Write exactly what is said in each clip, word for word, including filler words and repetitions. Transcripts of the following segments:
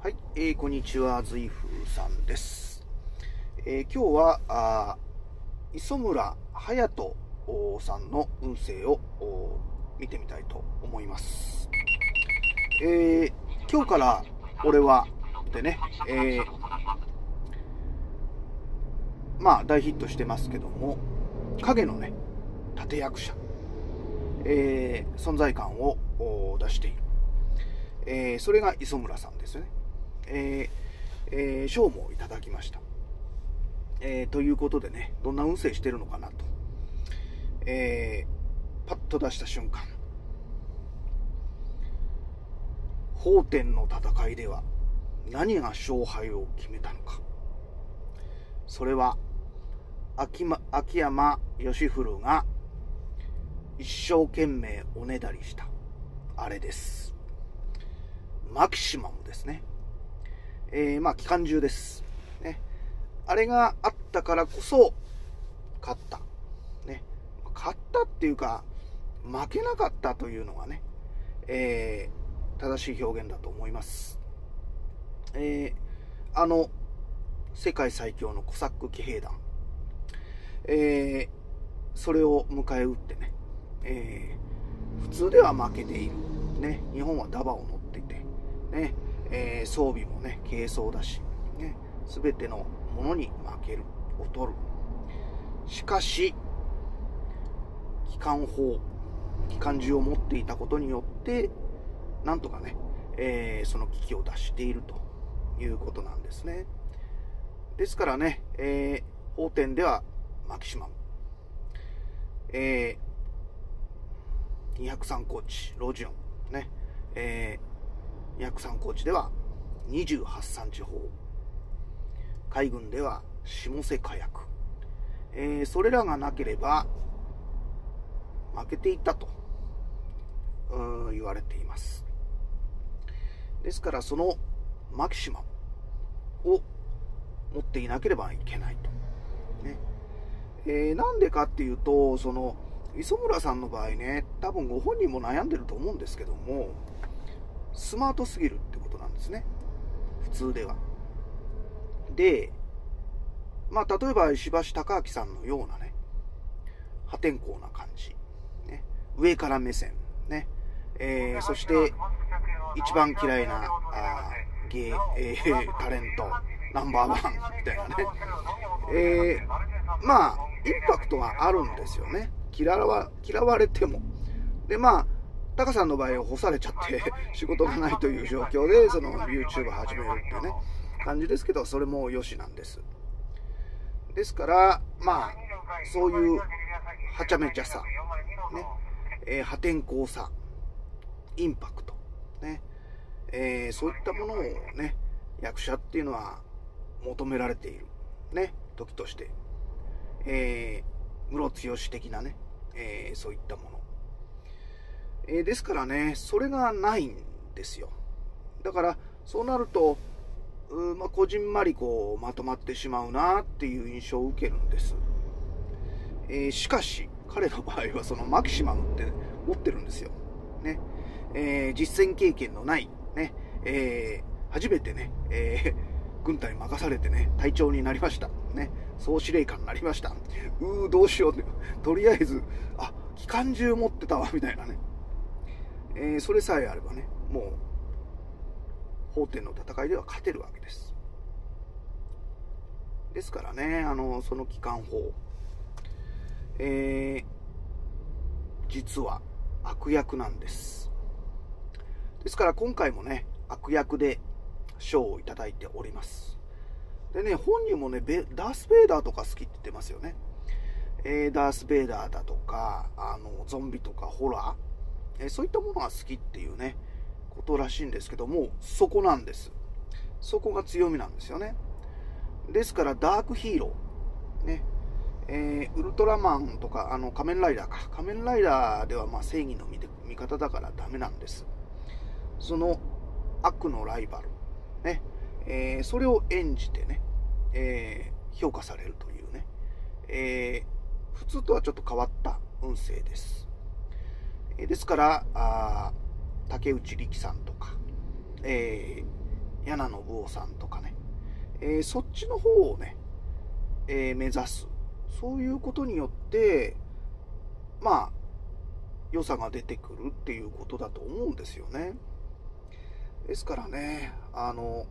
はい、えー、こんにちは、ずいふうさんです。えー、今日はあ磯村勇斗さんの運勢を見てみたいと思います。えー、今日から俺はでね、えー、まあ大ヒットしてますけども、影のね立役者、えー、存在感を出している、えー、それが磯村さんですよね。えーえー、賞もいただきました、えー、ということでね、どんな運勢してるのかなと、えー、パッと出した瞬間、法天の戦いでは何が勝敗を決めたのか。それは秋, ま秋山義古が一生懸命おねだりしたあれです。マキシマムですね。えー、まあ期間中です、ね、あれがあったからこそ勝った、ね、勝ったっていうか負けなかったというのがね、えー、正しい表現だと思います。えー、あの世界最強のコサック騎兵団、えー、それを迎え撃ってね、えー、普通では負けている、ね、日本はダバを乗っていてね、えー、装備もね軽装だし、ね、全てのものに負ける、劣る。しかし機関砲、機関銃を持っていたことによってなんとかね、えー、その危機を脱しているということなんですね。ですからね、えー、法典ではマキシマム、えー、にひゃくさん高地ロジオンね、えー、にひゃくさん高地ではにじゅうはちさん地方、海軍では下瀬火薬、えー、それらがなければ負けていたと言われています。ですからそのマキシマムを持っていなければいけないと、ねえー、なんでかっていうと、その磯村さんの場合ね、多分ご本人も悩んでると思うんですけども、スマートすぎるってことなんですね、普通では。で、まあ例えば石橋貴明さんのようなね破天荒な感じ、ね、上から目線ね、えー、そして一番嫌いなあゲー、えー、タレントナンバーワンみたいなね、えー、まあインパクトがあるんですよね。嫌わ嫌われても。でまあタカさんの場合は干されちゃって仕事がないという状況でその YouTube 始めるっていうね感じですけど、それも良しなんです。ですからまあそういうはちゃめちゃさ、ねえー、破天荒さ、インパクト、ねえー、そういったものをね役者っていうのは求められているね時として、えー、ムロツヨシ的なね、えー、そういったもの、えー、ですからねそれがないんですよ。だからそうなるとう、まあ、こじんまりこうまとまってしまうなっていう印象を受けるんです。えー、しかし彼の場合はそのマキシマムって持ってるんですよ、ねえー、実戦経験のないね、えー、初めてね、えー軍隊任されてね隊長になりましたね、総司令官になりました。うーどうしようって、とりあえずあ機関銃持ってたわみたいなね、えー、それさえあればねもう法典の戦いでは勝てるわけです。ですからね、あのその機関砲、えー、実は悪役なんです。ですから今回もね悪役で賞をいただいております。でね、本人もねダース・ベイダーとか好きって言ってますよね。えー、ダース・ベイダーだとかあのゾンビとかホラー、えー、そういったものが好きっていうねことらしいんですけども、そこなんです。そこが強みなんですよね。ですからダークヒーローね、えー、ウルトラマンとかあの仮面ライダーか仮面ライダーではまあ正義の味方だからダメなんです。その悪のライバルね、えー、それを演じてね、えー、評価されるというね、えー、普通とはちょっと変わった運勢です。えー、ですからあ竹内力さんとか、え柳信夫さんとかね、えー、そっちの方をね、えー、目指す、そういうことによってまあ良さが出てくるっていうことだと思うんですよね。ですからね、あの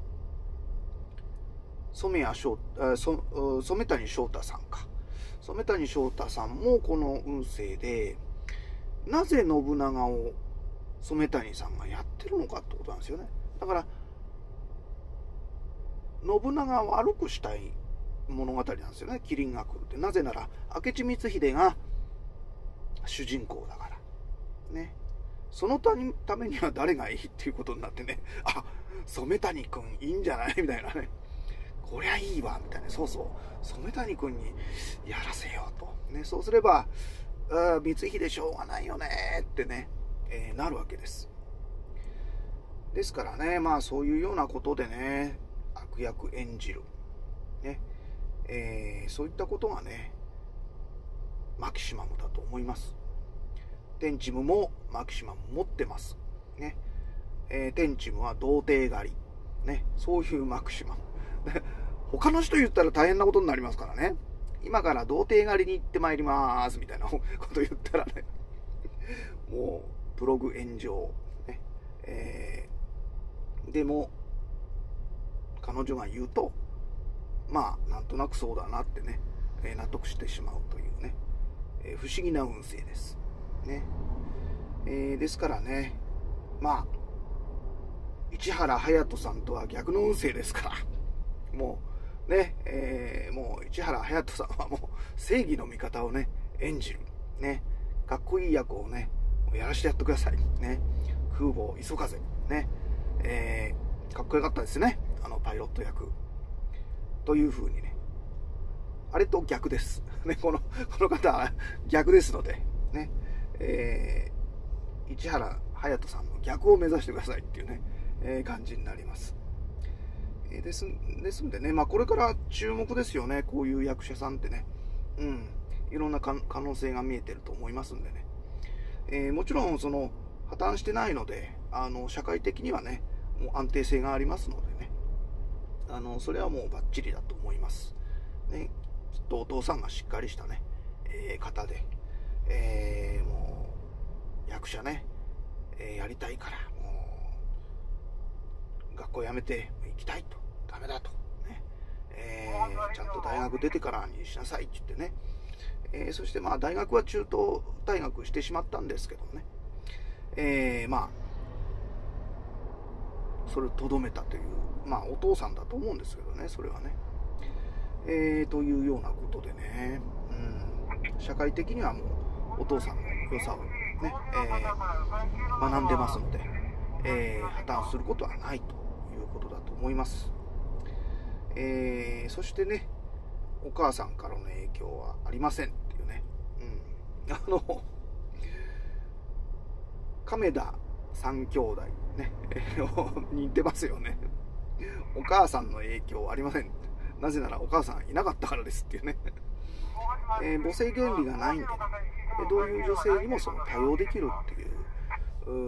染谷翔あそ染谷翔太さんか染谷翔太さんもこの運勢で、なぜ信長を染谷さんがやってるのかってことなんですよね。だから信長を悪くしたい物語なんですよね、麒麟が来るって。なぜなら明智光秀が主人公だからね。そのためには誰がいいっていうことになってね、あ、染谷くんいいんじゃないみたいなね、こりゃいいわみたいな、そうそう染谷くんにやらせようとね。そうすればあ光秀しょうがないよねってね、えー、なるわけです。ですからね、まあそういうようなことでね、悪役演じるね、えー、そういったことがねマキシマムだと思います。天チムもマキシマム持ってますね、えー、天チムは童貞狩りね、そういうマキシマム他の人言ったら大変なことになりますからね。今から童貞狩りに行ってまいりますみたいなこと言ったらねもうブログ炎上、ねえー、でも彼女が言うとまあなんとなくそうだなってね、えー、納得してしまうというね、えー、不思議な運勢ですね、えー、ですからね、まあ市原隼人さんとは逆の運勢ですから、もうね、えー、もう市原隼人さんはもう正義の味方をね演じるね、かっこいい役をねやらしてやってくださいね。空母磯風ね、えー、かっこよかったですね、あのパイロット役という風にね、あれと逆ですね、このこの方は逆ですのでね、えー、市原隼人さんの逆を目指してくださいっていうね、えー、感じになります。えー、ですですんでね、まあこれから注目ですよね、こういう役者さんってね、うん、いろんな可能性が見えてると思いますんでね、えー、もちろんその破綻してないので、あの社会的にはねもう安定性がありますのでね、あのそれはもうバッチリだと思いますね。きっとお父さんがしっかりしたね、えー、方で、えー、もう役者ね、えー、やりたいからもう学校辞めて行きたいと、ダメだとね、えー、ちゃんと大学出てからにしなさいって言ってね、えー、そしてまあ大学は中東大学してしまったんですけどね、えー、まあそれをとどめたという、まあお父さんだと思うんですけどね、それはね、えー、というようなことでね、うん、社会的にはもうお父さんの良さをね、えー、学んでますので、えー、破綻することはないということだと思います。えー、そしてね、お母さんからの影響はありませんっていうね、うん、あの亀田三兄弟ね似てますよね。お母さんの影響はありません、なぜならお母さんいなかったからですっていうね、えー、母性原理がないんでね、どういう女性にもその多用できるっていう、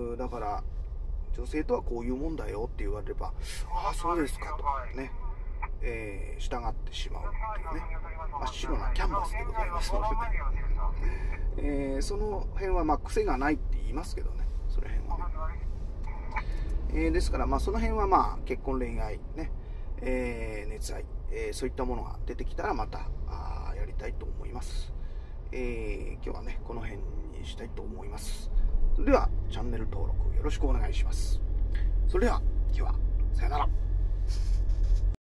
うだから女性とはこういうもんだよって言われれば、ああそうですかとね、えー、従ってしまうっていうね、真っ白なキャンバスでございますのでね、えー、その辺はまあ癖がないって言いますけどね、その辺はね、えー、ですからまあその辺はまあ結婚恋愛ね、えー、熱愛、えー、そういったものが出てきたらまたあやりたいと思います。えー、今日はねこの辺にしたいと思います。それではチャンネル登録よろしくお願いします。それでは今日はさよなら。